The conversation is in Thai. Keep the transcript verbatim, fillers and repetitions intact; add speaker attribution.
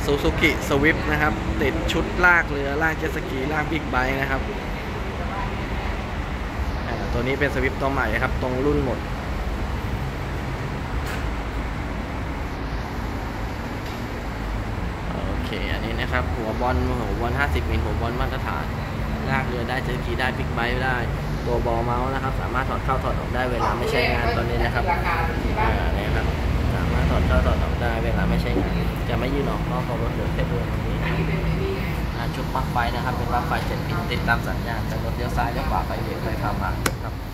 Speaker 1: ซูซูกิสวิฟนะครับติดชุดลากเรือลากเจ็ตสกีลากบิ๊กไบค์นะครับตัวนี้เป็นสวิฟตัวใหม่ครับตรงรุ่นหมดโอเคอันนี้นะครับหัวบอลหัวบอลห้าสิบมิลหัวบอลมาตรฐานลากเรือได้เจ็ตสกีได้บิ๊กไบค์ได้ตัวบอลเมาส์นะครับสามารถถอดเข้าถอดออกได้เวลาไม่ใช้งานตอนนี้นะครับอ่าเนี่ยครับสามารถถอดเข้าถอดออกได้เวลาไม่ใช้งานจะไม่ยื่นออกนอกตัวรถหรือแค่ตัวนี้ชุดปลั๊กไฟนะครับเป็นปลั๊กไฟเจ็ดพินติดตามสัญญาณแต่รถเลี้ยวซ้ายเลี้ยวขวาไฟเบรกไฟพามาครับ